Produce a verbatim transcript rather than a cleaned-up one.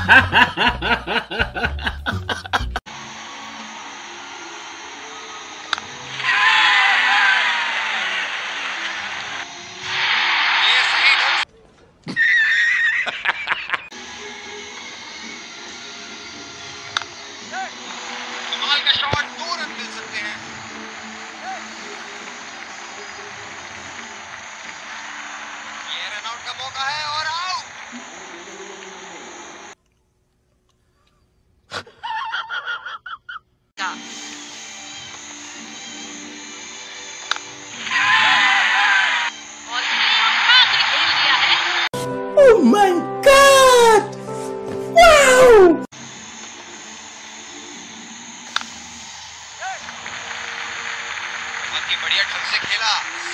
कमाल का शॉट, दो रन मिल सकते हैं। ये रन आउट का मौका है और out. Oh my God! Wow! बहुत ही बढ़िया ढंग से खेला।